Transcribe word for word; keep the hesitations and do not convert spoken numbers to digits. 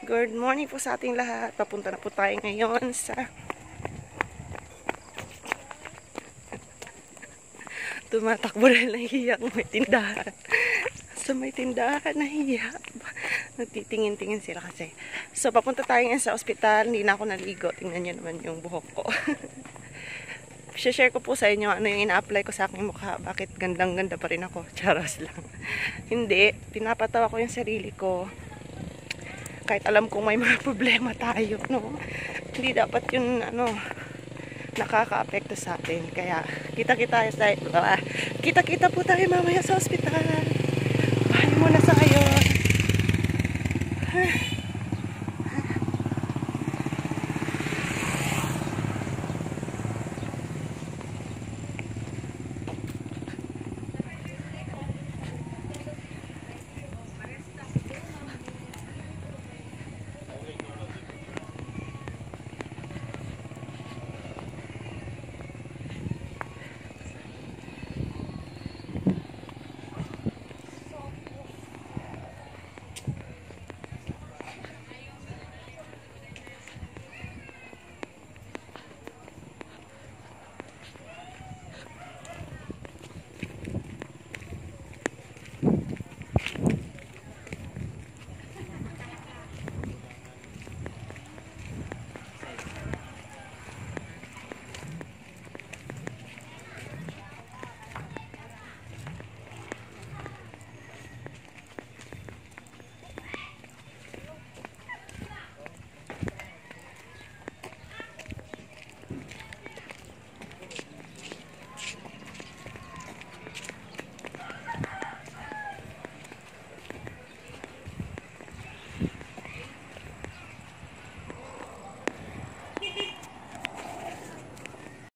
Good morning po sa ating lahat. Papunta na po tayo ngayon sa tumatakbo rin nahiya may tindahan. Sa may tindahan nahiya. Nagtitingin-tingin sila kasi. So papunta tayo ngayon sa ospital. Hindi na ako naligo. Tingnan nyo naman yung buhok ko. share ko po sa inyo ano yung ina-apply ko sa aking mukha. Bakit gandang-ganda pa rin ako. Charos lang. Hindi. Pinapatawa ko yung sarili ko. Kahit alam kong may mga problema tayo, no? Hindi dapat yun, ano, nakaka-apekto sa atin. Kaya, kita-kita tayo, ah, kita-kita po tayo mamaya sa ospital. Bahay muna sa ngayon.